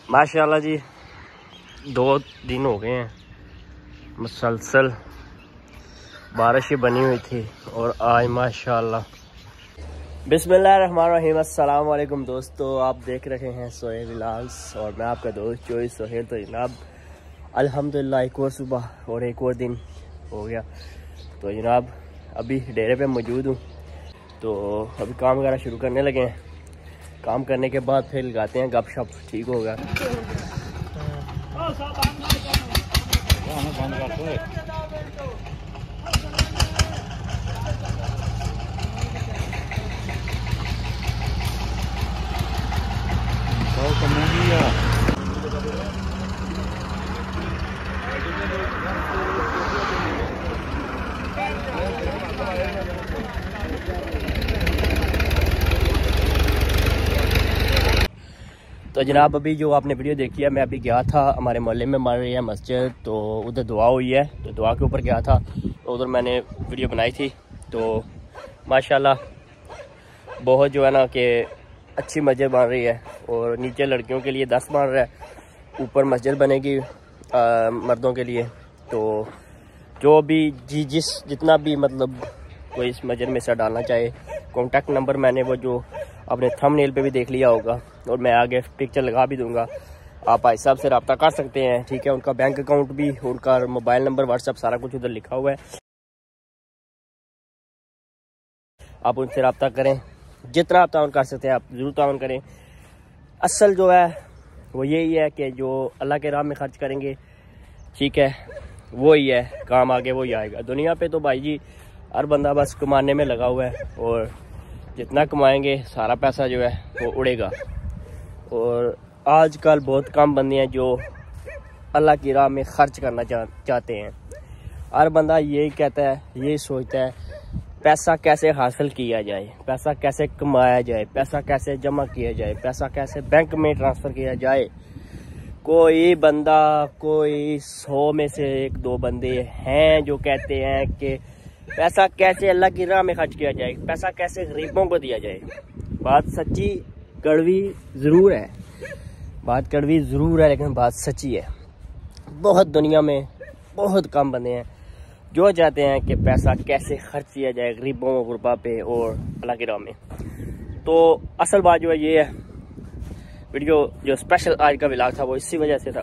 माशाल्लाह जी 2 दिन हो गए हैं मुसलसल बारिशें बनी हुई थी और आज माशाल्लाह। बिस्मिल्लाहिर्रहमानिर्रहीम। अस्सलाम वालेकुम दोस्तों, आप देख रहे हैं सोहेल व्लॉग्स और मैं आपका दोस्त चोई सोहेल। तो जनाब अल्हम्दुलिल्लाह एक और सुबह और एक और दिन हो गया। तो जनाब अभी डेरे पे मौजूद हूँ, तो अभी काम वगैरह शुरू करने लगे हैं। काम करने के बाद फिर लगाते हैं गपशप, ठीक होगा। तो जनाब अभी जो आपने वीडियो देखी है, मैं अभी गया था हमारे मोहल्ले में मार रही है मस्जिद, तो उधर दुआ हुई है, तो दुआ के ऊपर गया था, तो उधर मैंने वीडियो बनाई थी। तो माशाल्लाह बहुत जो है ना कि अच्छी मस्जिद बन रही है और नीचे लड़कियों के लिए 10 बन रहा है, ऊपर मस्जिद बनेगी मर्दों के लिए। तो जो भी जितना भी मतलब कोई इस मस्जिद में हिस्सा डालना चाहे, कॉन्टैक्ट नंबर मैंने वो जो अपने थंबनेल पे भी देख लिया होगा और मैं आगे पिक्चर लगा भी दूंगा, आप भाई साहब से रब्ता कर सकते हैं, ठीक है। उनका बैंक अकाउंट भी, उनका मोबाइल नंबर, व्हाट्सएप सारा कुछ उधर लिखा हुआ है, आप उनसे रब्ता करें। जितना आप ताउन कर सकते हैं आप ज़रूर ताउन करें। असल जो है वो यही है कि जो अल्लाह के राह में खर्च करेंगे, ठीक है, वो ही है काम, आगे वो ही आएगा। दुनिया पे तो भाई जी हर बंदा बस कमाने में लगा हुआ है और जितना कमाएंगे सारा पैसा जो है वो उड़ेगा। और आजकल बहुत कम बंदे हैं जो अल्लाह की राह में खर्च करना चाहते हैं। हर बंदा यही कहता है, यही सोचता है पैसा कैसे हासिल किया जाए, पैसा कैसे कमाया जाए, पैसा कैसे जमा किया जाए, पैसा कैसे बैंक में ट्रांसफ़र किया जाए। कोई बंदा, कोई 100 में से 1-2 बंदे हैं जो कहते हैं कि पैसा कैसे अल्लाह की राह में खर्च किया जाए, पैसा कैसे गरीबों को दिया जाए। बात सच्ची कड़वी ज़रूर है, बात कड़वी ज़रूर है, लेकिन बात सच्ची है। बहुत दुनिया में बहुत कम बंदे हैं जो चाहते हैं कि पैसा कैसे खर्च किया जाए गरीबों गुरबा पे और अल्लाह की राह में। तो असल बात जो है ये है, वीडियो जो स्पेशल आज का व्लॉग था वो इसी वजह से था,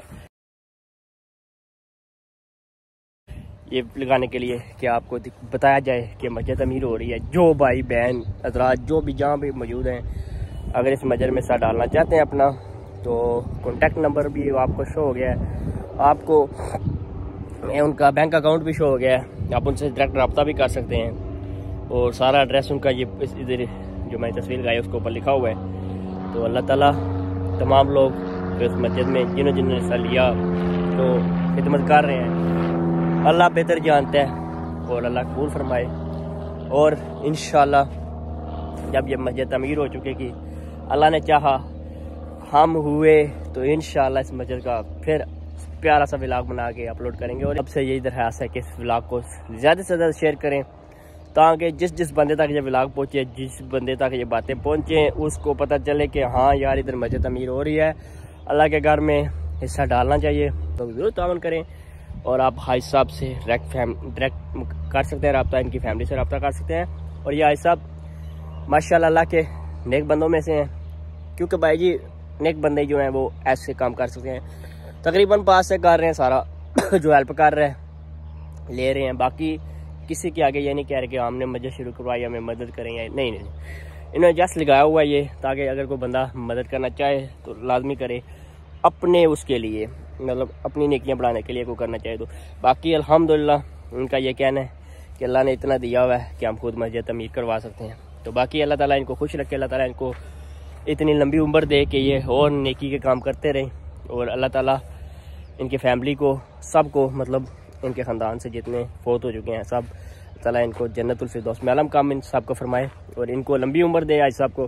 ये लगाने के लिए कि आपको बताया जाए कि मस्जिद अमीर हो रही है। जो भाई बहन हज़रात जो भी जहाँ भी मौजूद हैं, अगर इस मस्जिद में हिस्सा डालना चाहते हैं अपना, तो कॉन्टैक्ट नंबर भी आपको शो हो गया है, आपको उनका बैंक अकाउंट भी शो हो गया है, आप उनसे डायरेक्ट रब्ता भी कर सकते हैं। और सारा एड्रेस उनका ये इधर जो मैंने तस्वीर लगाई उसके ऊपर लिखा हुआ है। तो अल्लाह ताला तमाम लोग जो इस मस्जिद में जिन्होंने हिस्सा लिया तो खिदमत कर रहे हैं, अल्लाह बेहतर जानता है और अल्लाह कबूल फरमाए। और इंशाल्लाह जब ये मस्जिद अमीर हो चुकेगी, अल्लाह ने चाहा हम हुए, तो इंशाल्लाह इस मस्जिद का फिर प्यारा सा व्लॉग बना के अपलोड करेंगे। और अब से यही दरख्वास्त है कि इस व्लॉग को ज़्यादा से ज़्यादा शेयर करें, ताकि जिस बंदे तक ये व्लॉग पहुँचे, जिस बंदे तक ये बातें पहुँचें, उसको पता चले कि हाँ यार इधर मस्जिद अमीर हो रही है, अल्लाह के घर में हिस्सा डालना चाहिए। तो ज़रूर तावन करें। और आप भाई साहब से डायरेक्ट कर सकते हैं रब्ता, इनकी फैमिली से रब्ता कर सकते हैं। और ये भाई साहब माशाल्लाह अल्लाह के नेक बंदों में से हैं, क्योंकि भाई जी नेक बंदे जो हैं वो ऐसे काम कर सकते हैं। तकरीबन पास से कर रहे हैं सारा जो हेल्प कर रहे हैं ले रहे हैं, बाकी किसी के आगे ये नहीं कह रहे कि हमने मस्जिद शुरू करवाई हमें मदद करें या नहीं। इन्होंने जस्ट लगाया हुआ है ये, ताकि अगर कोई बंदा मदद करना चाहे तो लाजमी करे, अपने उसके लिए मतलब अपनी नेकियां बढ़ाने के लिए कोई करना चाहे तो। बाकी अल्हम्दुलिल्लाह उनका ये कहना है कि अल्लाह ने इतना दिया हुआ है कि हम खुद मस्जिद अमीर करवा सकते हैं। तो बाकी अल्लाह ताला इनको खुश रखे, अल्लाह ताला इनको इतनी लंबी उम्र दे कि ये और नेकी के काम करते रहें। और अल्लाह ताला इनकी फैमिली को, सबको, मतलब इनके ख़ानदान से जितने फोत हो चुके हैं सब, ताला इनको जन्नतुल फिरदौस में आलम काम इन सब को फरमाए और इनको लंबी उम्र दे आज सबको।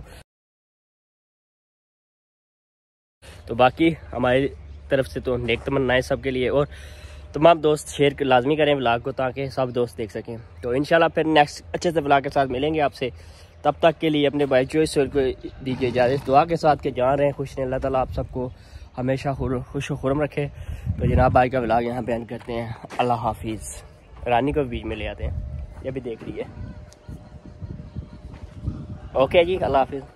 तो बाकी हमारी तरफ से तो नेक तमन्नाएं सबके लिए, और तमाम दोस्त शेयर लाजमी करें व्लॉग को, ताकि सब दोस्त देख सकें। तो इंशाल्लाह फिर नेक्स्ट अच्छे से व्लॉग के साथ मिलेंगे आपसे। तब तक के लिए अपने भाई चॉइस को दीजिए इजाज़त, दुआ के साथ के जान रहे हैं खुश रहें। अल्लाह ताला आप सबको हमेशा खुश खुरम रखे। तो जनाब भाई का व्लॉग यहाँ बयान करते हैं। अल्लाह हाफिज़। रानी को बीच में ले आते हैं, ये भी देख रही है। ओके जी, अल्लाह हाफिज़।